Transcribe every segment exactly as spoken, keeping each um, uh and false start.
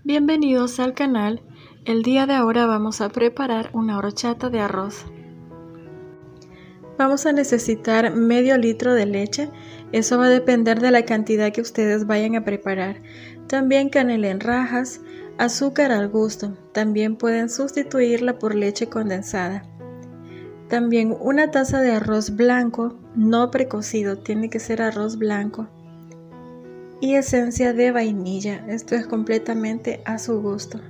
Bienvenidos al canal. El día de ahora vamos a preparar una horchata de arroz. Vamos a necesitar medio litro de leche. Eso va a depender de la cantidad que ustedes vayan a preparar. También canela en rajas, azúcar al gusto. También pueden sustituirla por leche condensada. También una taza de arroz blanco, no precocido, tiene que ser arroz blanco. Y esencia de vainilla, esto es completamente a su gusto.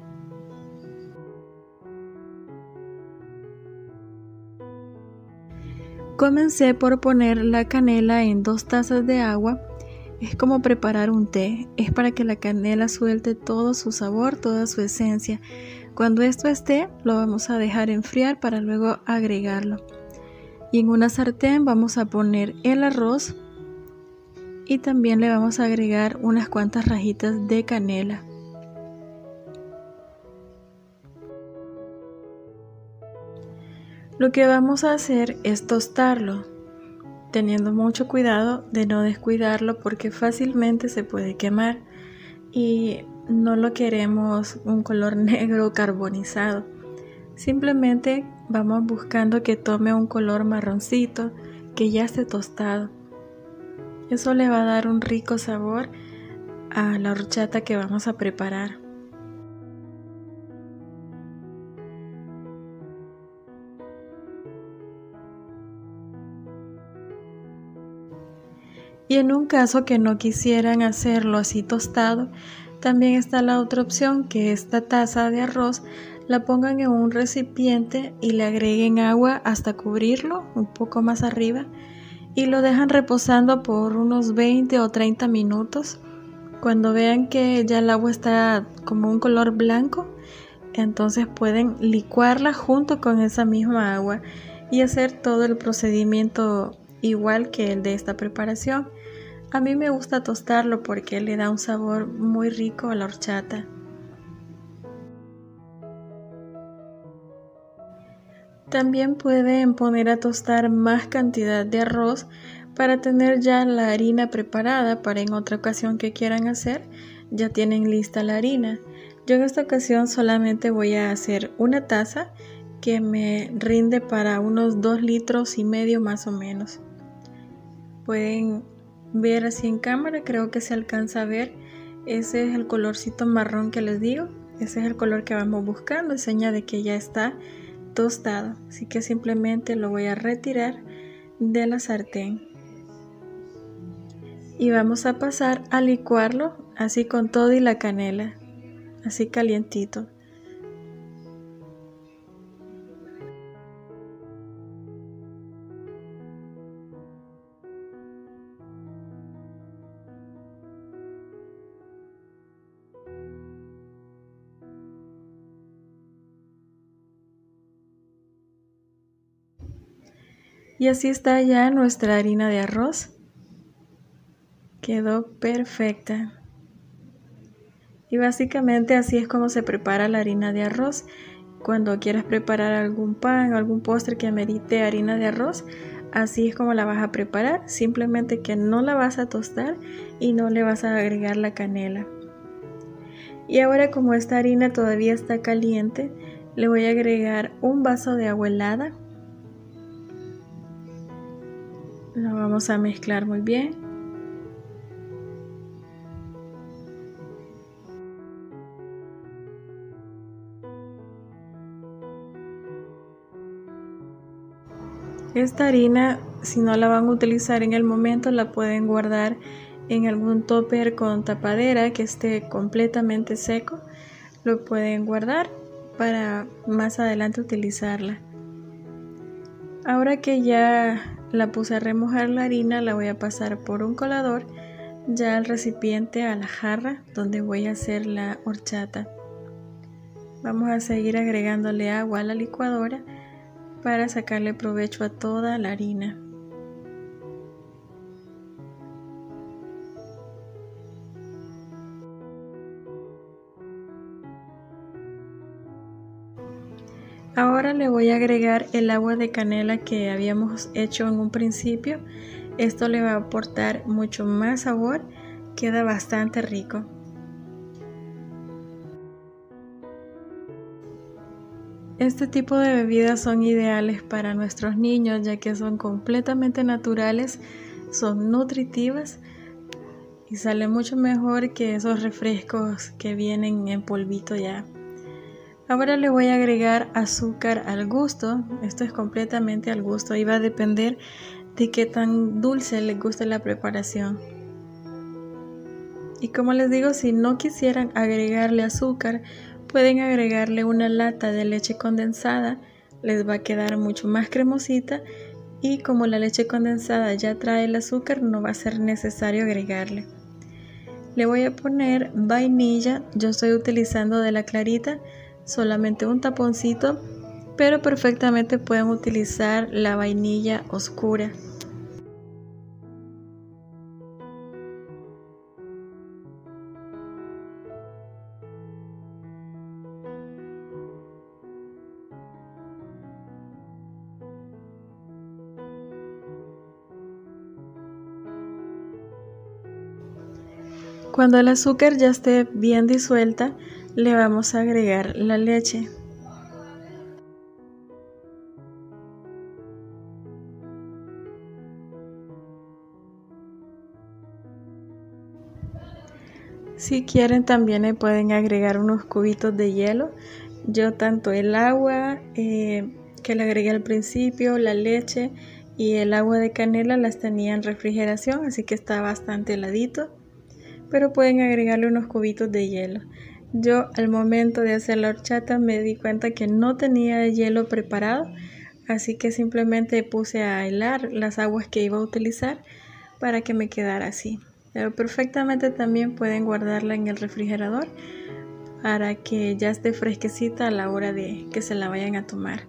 Comencé por poner la canela en dos tazas de agua. Es como preparar un té, es para que la canela suelte todo su sabor, toda su esencia. Cuando esto esté, lo vamos a dejar enfriar para luego agregarlo. Y en una sartén vamos a poner el arroz. Y también le vamos a agregar unas cuantas rajitas de canela. Lo que vamos a hacer es tostarlo, teniendo mucho cuidado de no descuidarlo porque fácilmente se puede quemar y no lo queremos un color negro carbonizado. Simplemente vamos buscando que tome un color marroncito, que ya esté tostado. Eso le va a dar un rico sabor a la horchata que vamos a preparar. Y en un caso que no quisieran hacerlo así tostado, también está la otra opción, que esta taza de arroz la pongan en un recipiente y le agreguen agua hasta cubrirlo un poco más arriba. Y lo dejan reposando por unos veinte o treinta minutos. Cuando vean que ya el agua está como un color blanco, entonces pueden licuarla junto con esa misma agua y hacer todo el procedimiento igual que el de esta preparación. A mí me gusta tostarlo porque le da un sabor muy rico a la horchata. También pueden poner a tostar más cantidad de arroz para tener ya la harina preparada para en otra ocasión que quieran hacer, ya tienen lista la harina. Yo en esta ocasión solamente voy a hacer una taza que me rinde para unos dos litros y medio más o menos. Pueden ver así en cámara, creo que se alcanza a ver. Ese es el colorcito marrón que les digo, ese es el color que vamos buscando, es señal de que ya está tostado, así que simplemente lo voy a retirar de la sartén y vamos a pasar a licuarlo así con todo y la canela, así calientito. Y así está ya nuestra harina de arroz. Quedó perfecta. Y básicamente así es como se prepara la harina de arroz. Cuando quieras preparar algún pan o algún postre que amerite harina de arroz, así es como la vas a preparar. Simplemente que no la vas a tostar y no le vas a agregar la canela. Y ahora, como esta harina todavía está caliente, le voy a agregar un vaso de agua helada. Lo vamos a mezclar muy bien. Esta harina, si no la van a utilizar en el momento, la pueden guardar en algún tupper con tapadera que esté completamente seco. Lo pueden guardar para más adelante utilizarla. Ahora que ya la puse a remojar la harina, la voy a pasar por un colador ya al recipiente, a la jarra donde voy a hacer la horchata. Vamos a seguir agregándole agua a la licuadora para sacarle provecho a toda la harina. Ahora le voy a agregar el agua de canela que habíamos hecho en un principio. Esto le va a aportar mucho más sabor, queda bastante rico. Este tipo de bebidas son ideales para nuestros niños ya que son completamente naturales, son nutritivas y sale mucho mejor que esos refrescos que vienen en polvito ya. Ahora le voy a agregar azúcar al gusto. Esto es completamente al gusto y va a depender de qué tan dulce les guste la preparación. Y como les digo, si no quisieran agregarle azúcar, pueden agregarle una lata de leche condensada. Les va a quedar mucho más cremosita y como la leche condensada ya trae el azúcar, no va a ser necesario agregarle. Le voy a poner vainilla. Yo estoy utilizando de la clarita, solamente un taponcito, pero perfectamente pueden utilizar la vainilla oscura. Cuando el azúcar ya esté bien disuelta, le vamos a agregar la leche. Si quieren también le pueden agregar unos cubitos de hielo. Yo tanto el agua eh, que le agregué al principio, la leche y el agua de canela las tenía en refrigeración, así que está bastante heladito. Pero pueden agregarle unos cubitos de hielo. Yo al momento de hacer la horchata me di cuenta que no tenía hielo preparado, así que simplemente puse a helar las aguas que iba a utilizar para que me quedara así. Pero perfectamente también pueden guardarla en el refrigerador para que ya esté fresquecita a la hora de que se la vayan a tomar.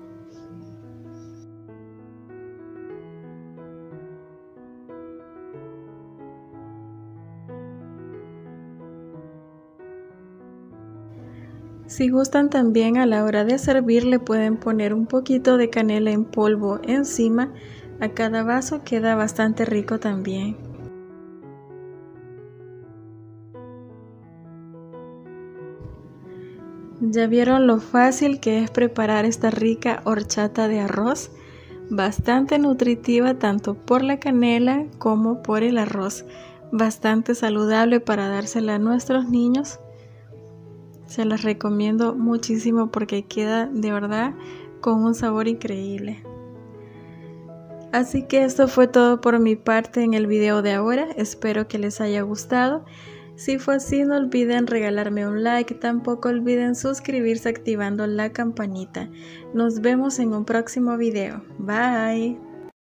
Si gustan también a la hora de servir le pueden poner un poquito de canela en polvo encima a cada vaso, queda bastante rico también. ¿Ya vieron lo fácil que es preparar esta rica horchata de arroz? Bastante nutritiva tanto por la canela como por el arroz. Bastante saludable para dársela a nuestros niños. Se las recomiendo muchísimo porque queda de verdad con un sabor increíble. Así que esto fue todo por mi parte en el video de ahora. Espero que les haya gustado. Si fue así, no olviden regalarme un like. Tampoco olviden suscribirse activando la campanita. Nos vemos en un próximo video. Bye.